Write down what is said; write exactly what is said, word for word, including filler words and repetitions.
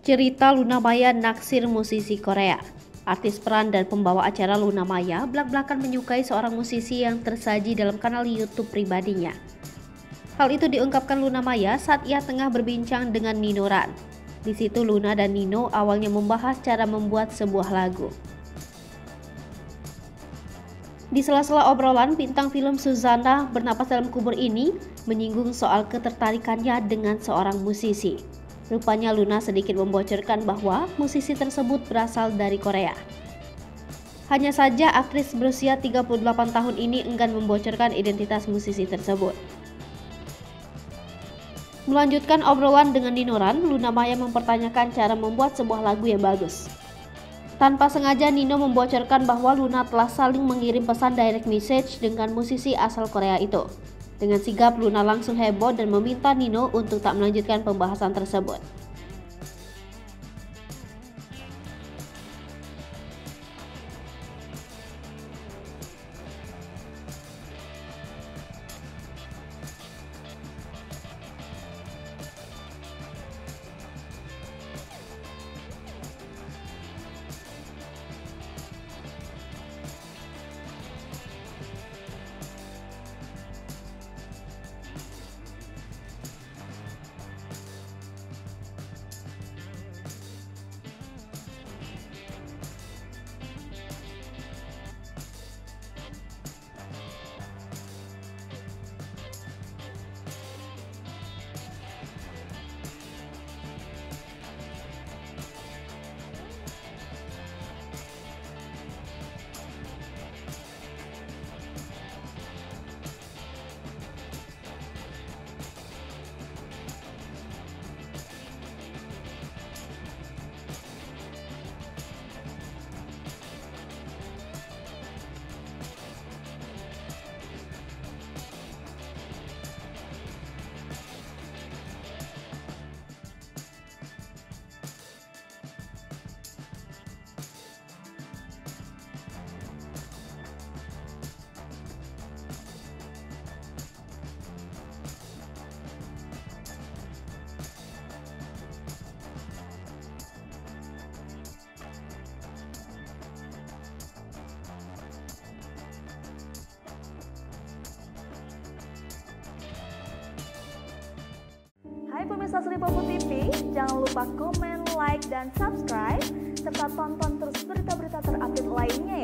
Cerita Luna Maya naksir musisi Korea. Artis peran dan pembawa acara Luna Maya blak-blakan menyukai seorang musisi yang tersaji dalam kanal YouTube pribadinya. Hal itu diungkapkan Luna Maya saat ia tengah berbincang dengan Nino Ran. Di situ Luna dan Nino awalnya membahas cara membuat sebuah lagu. Di sela-sela obrolan, bintang film Suzanna Bernapas Dalam Kubur ini menyinggung soal ketertarikannya dengan seorang musisi. Rupanya Luna sedikit membocorkan bahwa musisi tersebut berasal dari Korea. Hanya saja aktris berusia tiga puluh delapan tahun ini enggan membocorkan identitas musisi tersebut. Melanjutkan obrolan dengan Nino Ran, Luna Maya mempertanyakan cara membuat sebuah lagu yang bagus. Tanpa sengaja Nino membocorkan bahwa Luna telah saling mengirim pesan direct message dengan musisi asal Korea itu. Dengan sigap Luna langsung heboh dan meminta Nino untuk tak melanjutkan pembahasan tersebut. Hai pemirsa Sri Popo T V, jangan lupa komen, like, dan subscribe, serta tonton terus berita-berita terupdate lainnya ya.